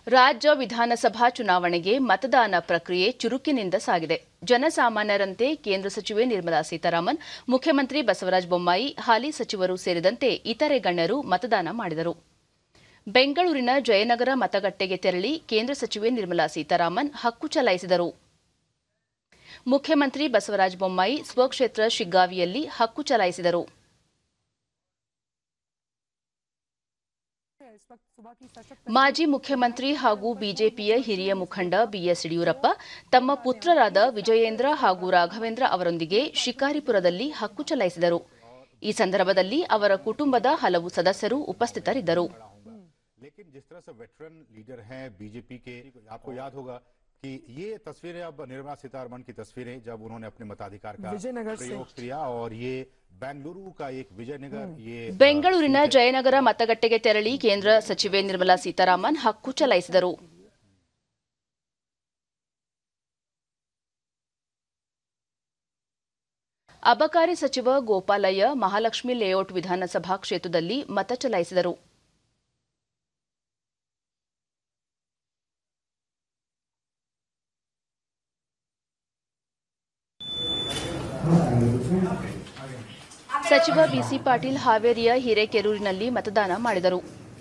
ರಾಜ್ಯ ವಿಧಾನಸಭಾ ಚುನಾವಣೆಗೆ ಮತದಾನ ಪ್ರಕ್ರಿಯೆ ಚುರುಕಿನಿಂದ ಸಾಗಿದೆ. ಜನಸಾಮಾನ್ಯರಂತೆ ಕೇಂದ್ರ ಸಚಿವೆ ನಿರ್ಮಲಾ ಸೀತಾರಾಮನ್, ಮುಖ್ಯಮಂತ್ರಿ ಬಸವರಾಜ ಬೊಮ್ಮಾಯಿ, ಹಾಲಿ ಸಚಿವರು ಸೇರಿದಂತೆ ಇತರೆ ಗಣ್ಯರು ಮತದಾನ ಮಾಡಿದರು. ಬೆಂಗಳೂರಿನ ಜಯನಗರ ಮತಗಟ್ಟೆಗೆ ತೆರಳಿ ಕೇಂದ್ರ ಸಚಿವೆ ನಿರ್ಮಲಾ ಸೀತಾರಾಮನ್ ಹಕ್ಕು ಚಲಾಯಿಸಿದರು. ಮುಖ್ಯಮಂತ್ರಿ ಬಸವರಾಜ ಬೊಮ್ಮಾಯಿ ಸ್ವಕ್ಷೇತ್ರ ಶಿಗ್ಗಾವಿಯಲ್ಲಿ ಹಕ್ಕು ಚಲಾಯಿಸಿದರು. ಮಾಜಿ ಮುಖ್ಯಮಂತ್ರಿ ಹಾಗೂ ಬಿಜೆಪಿಯ ಹಿರಿಯ ಮುಖಂಡ ಬಿಎಸ್ ಯಡಿಯೂರಪ್ಪ ತಮ್ಮ ಪುತ್ರರಾದ ವಿಜಯೇಂದ್ರ ಹಾಗೂ ರಾಘವೇಂದ್ರ ಅವರೊಂದಿಗೆ ಶಿಕಾರಿಪುರದಲ್ಲಿ ಹಕ್ಕು ಚಲಾಯಿಸಿದರು. ಈ ಸಂದರ್ಭದಲ್ಲಿ ಅವರ ಕುಟುಂಬದ ಹಲವು ಸದಸ್ಯರು ಉಪಸ್ಥಿತರಿದ್ದರು. कि ये तस्वीरें अब निर्मला सीतारमण की तस्वीरें जब उन्होंने अपने मताधिकार का प्रयोग किया और ये बेंगलुरु का एक विजयनगर ये ಬೆಂಗಳೂರಿನ ಜಯನಗರ ಮತಗಟ್ಟೆಗೆ ತೆರಳಿ ಕೇಂದ್ರ ಸಚಿವೆ ನಿರ್ಮಲಾ ಸೀತಾರಾಮನ್ ಹಕ್ಕು ಚಲಾಯಿಸಿದರು. ಅಬಕಾರಿ ಸಚಿವ ಗೋಪಾಲಯ್ಯ ಮಹಾಲಕ್ಷ್ಮಿ ಲೇಔಟ್ ವಿಧಾನಸಭಾ ಕ್ಷೇತ್ರದಲ್ಲಿ ಮತ ಚಲಾಯಿಸಿದರು. ಸಚಿವ ಬಿಸಿ ಪಾಟೀಲ್ ಹಾವೇರಿಯ ಹಿರೇಕೆರೂರಿನಲ್ಲಿ ಮತದಾನ ಮಾಡಿದರು.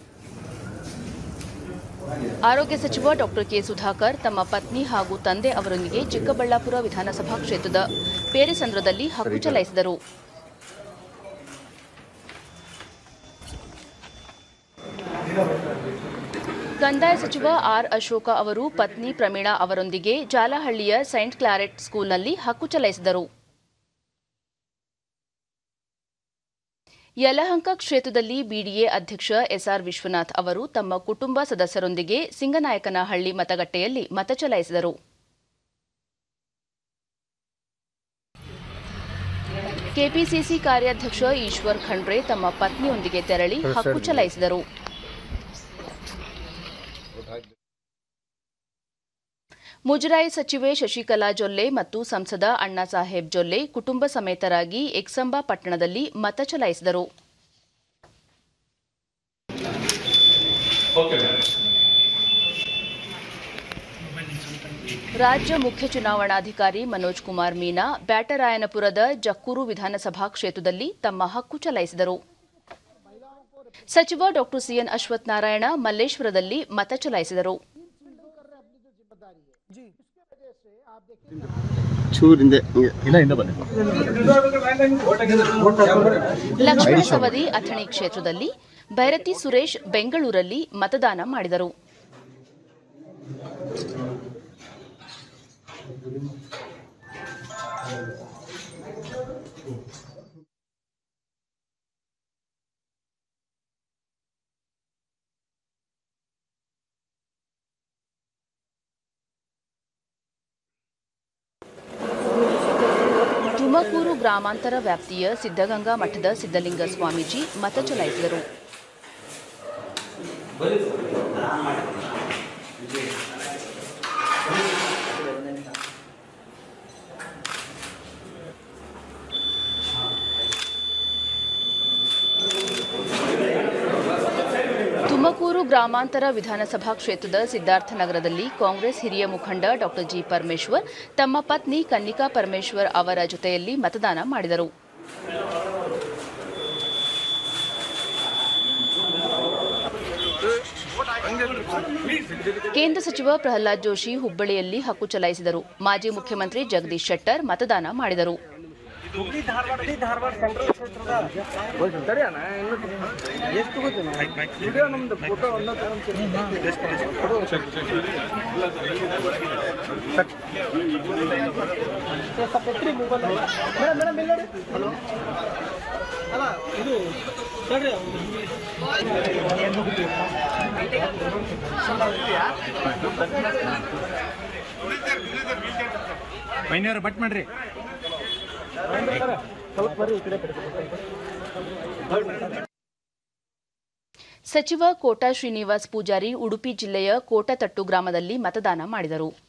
ಆರೋಗ್ಯ ಸಚಿವ ಡಾ ಕೆ ಸುಧಾಕರ್ ತಮ್ಮ ಪತ್ನಿ ಹಾಗೂ ತಂದೆ ಅವರೊಂದಿಗೆ ಚಿಕ್ಕಬಳ್ಳಾಪುರ ವಿಧಾನಸಭಾ ಕ್ಷೇತ್ರದ ಪೇರೆಸಂದ್ರದಲ್ಲಿ ಹಕ್ಕು ಚಲಾಯಿಸಿದರು. ಕಂದಾಯ ಸಚಿವ ಆರ್ ಅಶೋಕ ಅವರು ಪತ್ನಿ ಪ್ರಮೀಳಾ ಅವರೊಂದಿಗೆ ಜಾಲಹಳ್ಳಿಯ ಸೈಂಟ್ ಕ್ಲಾರೆಟ್ ಸ್ಕೂಲ್ನಲ್ಲಿ ಹಕ್ಕು ಚಲಾಯಿಸಿದರು. ಯಲಹಂಕ ಕ್ಷೇತ್ರದಲ್ಲಿ ಬಿಡಿಎ ಅಧ್ಯಕ್ಷ ಎಸ್ಆರ್ ವಿಶ್ವನಾಥ್ ಅವರು ತಮ್ಮ ಕುಟುಂಬ ಸದಸ್ಯರೊಂದಿಗೆ ಸಿಂಗನಾಯಕನಹಳ್ಳಿ ಮತಗಟ್ಟೆಯಲ್ಲಿ ಮತ ಚಲಾಯಿಸಿದರು. ಕೆಪಿಸಿಸಿ ಕಾರ್ಯಾಧ್ಯಕ್ಷ ಈಶ್ವರ್ ಖಂಡ್ರೆ ತಮ್ಮ ಪತ್ನಿಯೊಂದಿಗೆ ತೆರಳಿ ಹಕ್ಕು ಚಲಾಯಿಸಿದರು. ಮುಜರಾಯಿ ಸಚಿವೆ ಶಶಿಕಲಾ ಜೊಲ್ಲೆ ಮತ್ತು ಸಂಸದ ಅಣ್ಣಾಸಾಹೇಬ್ ಜೊಲ್ಲೆ ಕುಟುಂಬ ಸಮೇತರಾಗಿ ಎಕ್ಸಂಬ ಪಟ್ಟಣದಲ್ಲಿ ಮತ ಚಲಾಯಿಸಿದರು. ರಾಜ್ಯ ಮುಖ್ಯ ಚುನಾವಣಾಧಿಕಾರಿ ಮನೋಜ್ ಕುಮಾರ್ ಮೀನಾ ಬ್ಯಾಟರಾಯನಪುರದ ಜಕ್ಕೂರು ವಿಧಾನಸಭಾ ಕ್ಷೇತ್ರದಲ್ಲಿ ತಮ್ಮ ಹಕ್ಕು ಚಲಾಯಿಸಿದರು. ಸಚಿವ ಡಾ ಸಿಎನ್ ಅಶ್ವಥ್ ನಾರಾಯಣ ಮಲ್ಲೇಶ್ವರದಲ್ಲಿ ಮತ ಚಲಾಯಿಸಿದರು. ಲಕ್ಷ್ಮಣ ಸವದಿ ಅಥಣಿ ಕ್ಷೇತ್ರದಲ್ಲಿ ಭೈರತಿ ಸುರೇಶ್ ಬೆಂಗಳೂರಲ್ಲಿ ಮತದಾನ ಮಾಡಿದರು. ತುಮಕೂರು ಗ್ರಾಮಾಂತರ ವ್ಯಾಪ್ತಿಯ ಸಿದ್ದಗಂಗಾ ಮಠದ ಸಿದ್ದಲಿಂಗ ಸ್ವಾಮೀಜಿ ಮತ ಚಲಾಯಿಸಿದರು. ತುಮಕೂರು ಗ್ರಾಮಾಂತರ ವಿಧಾನಸಭಾ ಕ್ಷೇತ್ರದ ಸಿದ್ಧಾರ್ಥನಗರದಲ್ಲಿ ಕಾಂಗ್ರೆಸ್ ಹಿರಿಯ ಮುಖಂಡ ಡಾ ಜಿ ಪರಮೇಶ್ವರ್ ತಮ್ಮ ಪತ್ನಿ ಕನ್ನಿಕಾ ಪರಮೇಶ್ವರ್ ಅವರ ಜೊತೆಯಲ್ಲಿ ಮತದಾನ ಮಾಡಿದರು. ಕೇಂದ್ರ ಸಚಿವ ಪ್ರಹ್ಲಾದ್ ಜೋಶಿ ಹುಬ್ಬಳ್ಳಿಯಲ್ಲಿ ಹಕ್ಕು ಚಲಾಯಿಸಿದರು. ಮಾಜಿ ಮುಖ್ಯಮಂತ್ರಿ ಜಗದೀಶ್ ಶೆಟ್ಟರ್ ಮತದಾನ ಮಾಡಿದರು. ಬಟ್ ಮಾಡ್ರಿ ಸಚಿವ ಕೋಟಾ ಶ್ರೀನಿವಾಸ್ ಪೂಜಾರಿ ಉಡುಪಿ ಜಿಲ್ಲೆಯ ಕೋಟತಟ್ಟು ಗ್ರಾಮದಲ್ಲಿ ಮತದಾನ ಮಾಡಿದರು.